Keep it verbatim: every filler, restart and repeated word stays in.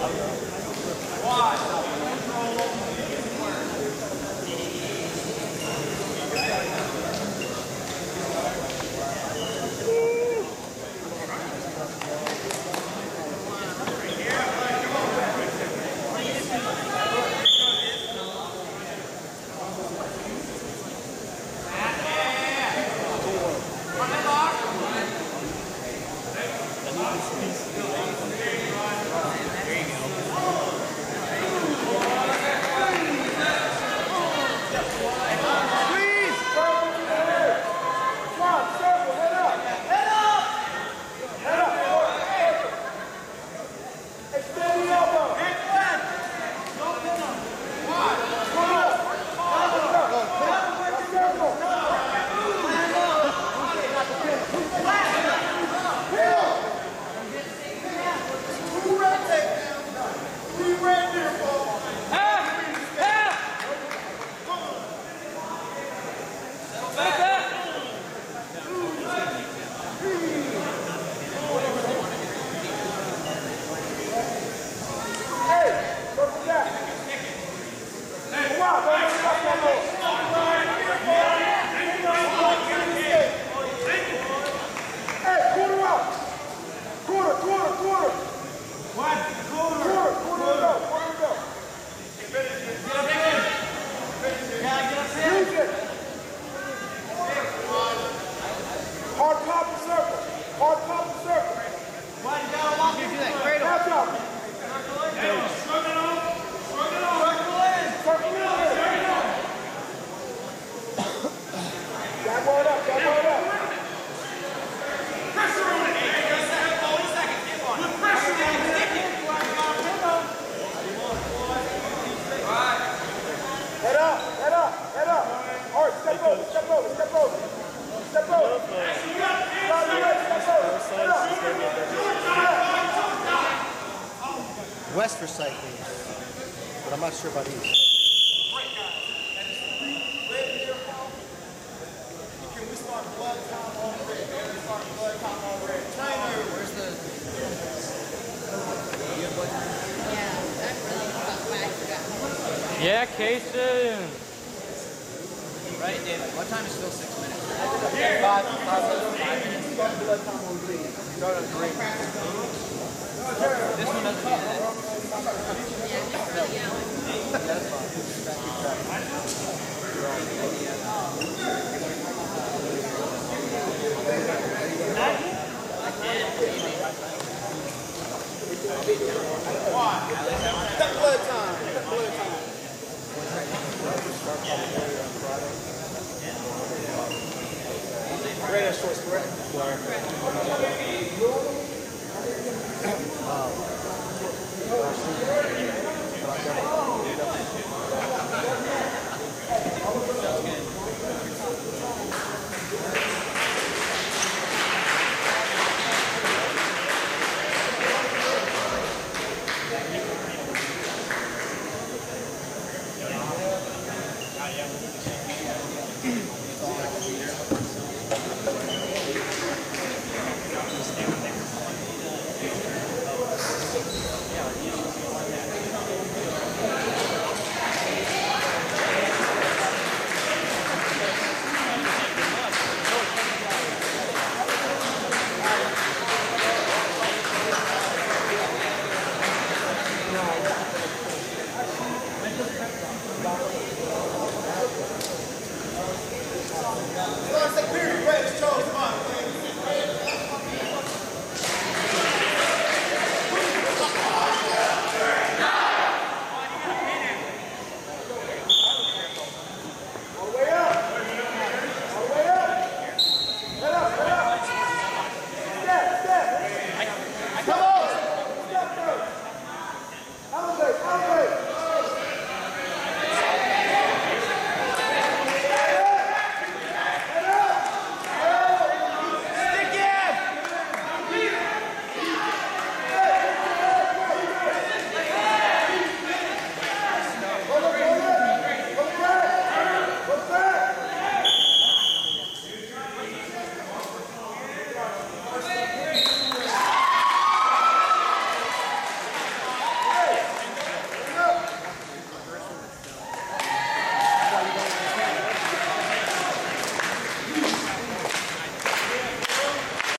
West for cycling, but I'm not sure about East. Can we start blood time on red? Can we start blood time on red? Trainer, where's the... Yeah, that really got back. Yeah, Kason. Right, David. What time is still six minutes? Here. Five, five minutes. Five minutes. Start blood time on green. Start on green. This one doesn't need it. Yeah, just really yelling. That's fine. Keep track. Step blood time. Step blood time. Radar source, correct?